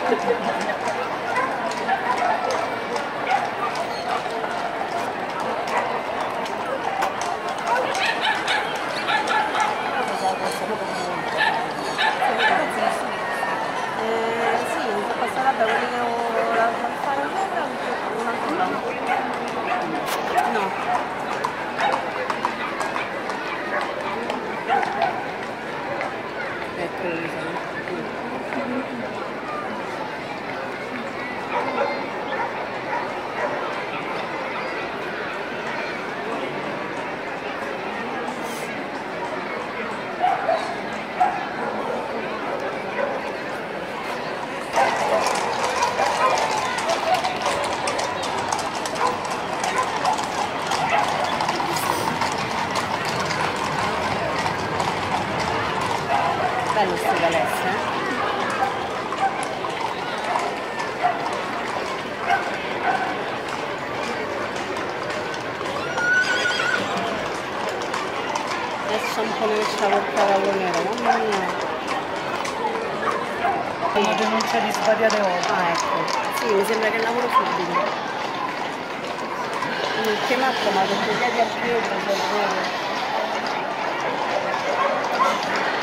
Bello sto palestra, adesso un po' ne riesce a portare a nero, mamma mia. Sono denunciati svariate volte. Ah, ecco, sì, mi sembra che lavoro subito. Non chiamato, ma ho detto piedi al piede per